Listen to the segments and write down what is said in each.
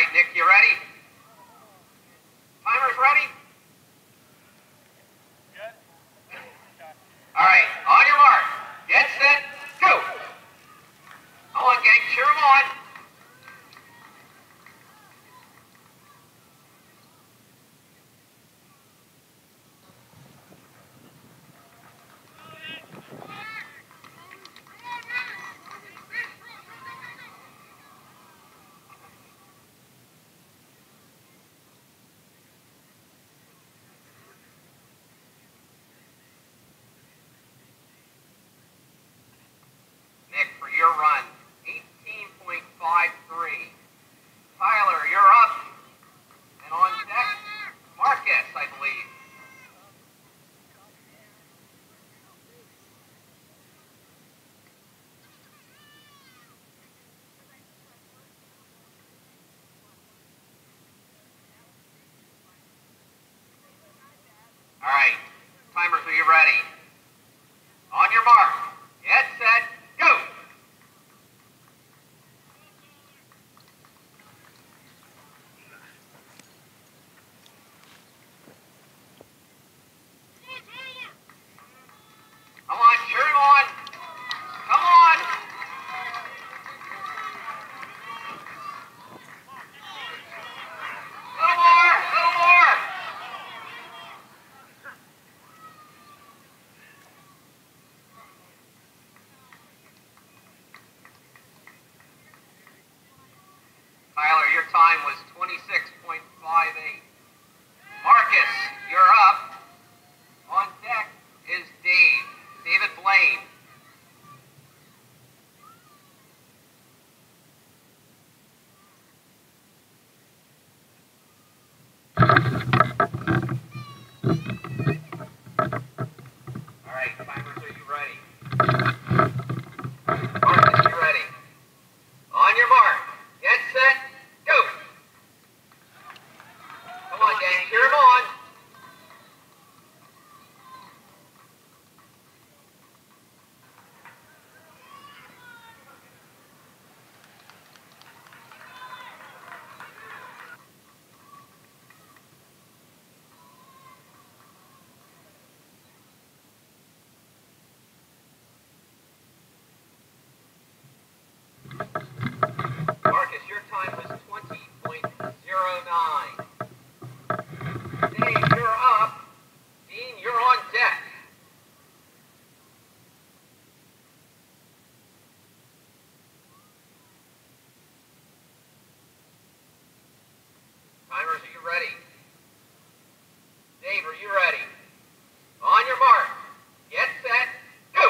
Nick, you ready? Timer's ready? Good. All right, on your mark. Get set, go. Come on, gang, cheer them on. Nick, for your run, 18.53. Tyler, you're up. And on deck, Marcus, I believe. All right, timers, are you ready? On your mark, get set, go. Come on, cheer him on. Come on. Little more, little more. Tyler, your time was 26.58. Marcus, you're up. On deck is David Blaine. All right, timers, are you ready? Marcus, you ready? On your mark, get set, go. Come on, gang, cheer him on. Marcus, your time was 20.09. Dave, you're up. Dean, you're on deck. Timers, are you ready? Dave, are you ready? On your mark, get set, go.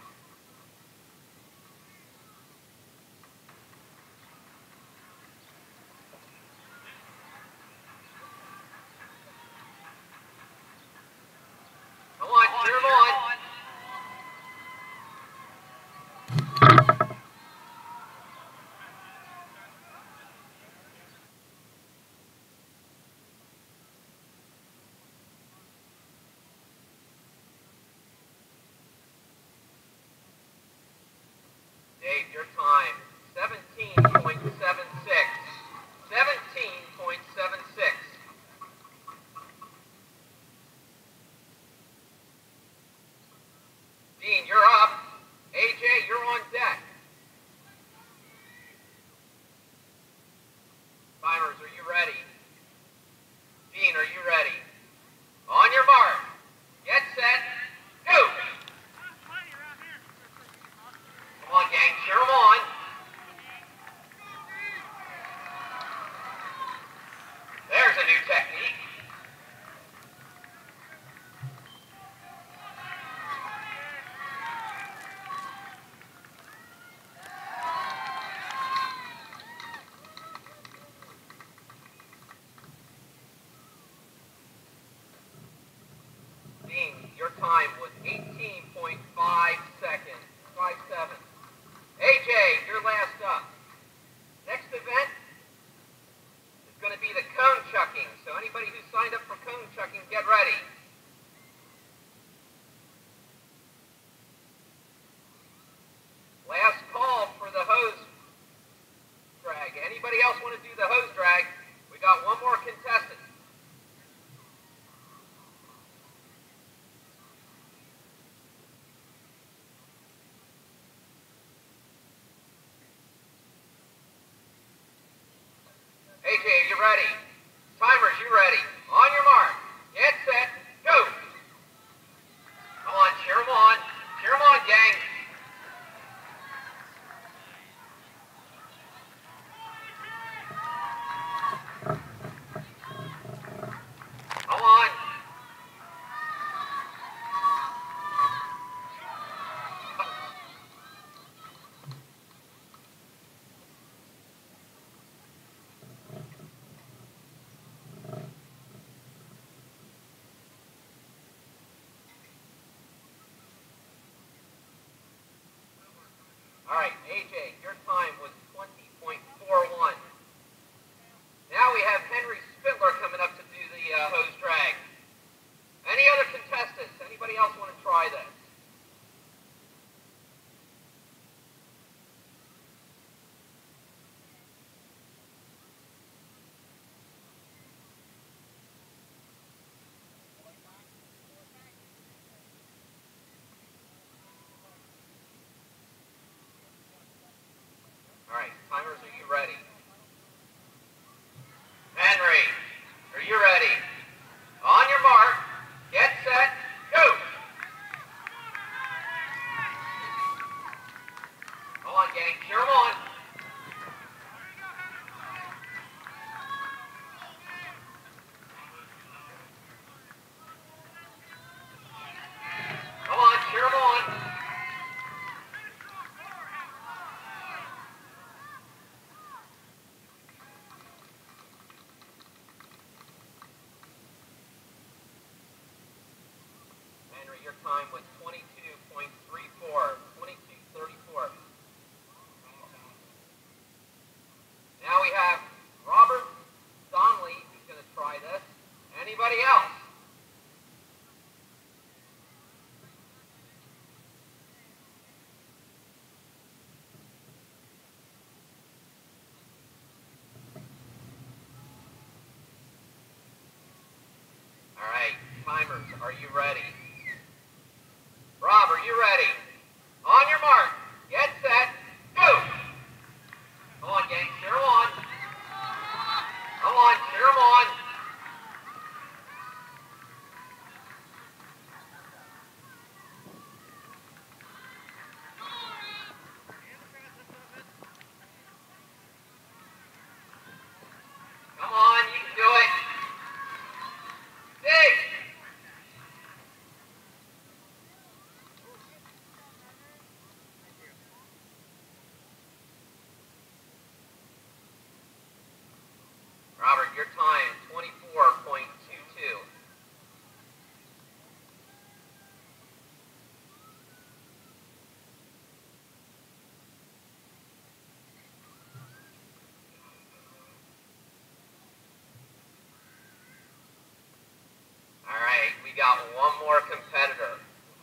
Come on, cheer him on. ready. Timers, you ready. On your mark. Get set. Go. Come on, cheer them on. Cheer them on, gang. Come on. All right, AJ, your time was 20.41. Now we have Henry Spitler coming up to do the hose drag. Any other contestants? Anybody else want to try this? All right, timers, are you ready? Henry, are you ready? On your mark, get set, go! Come on, gang, cheer them on. Come on, cheer them on. Henry, your time was 22.34, 22:34. Now we have Robert Donnelly, who's going to try this. Anybody else? All right, timers, are you ready? Rob, are you ready? On your mark, get set, go! Come on, gang, cheer them on. Come on, cheer them on. Come on, you can do it. Dig! Robert, your time, 24.22. All right, we got one more competitor.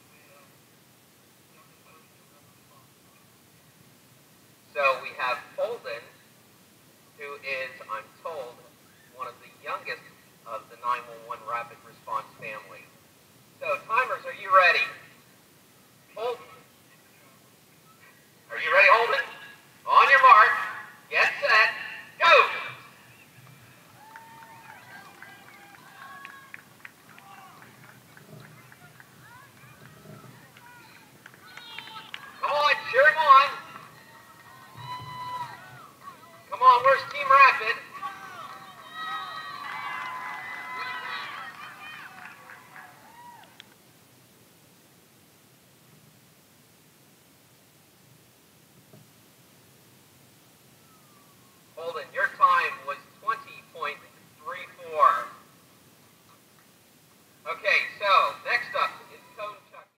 So we have Holden, who is, I'm told, one of the youngest of the 911 Rapid Response family. So, timers, are you ready? Holden. Are you ready, Holden? On your mark, get set, go! Come on, cheer him on. Come on, where's Team Rapid?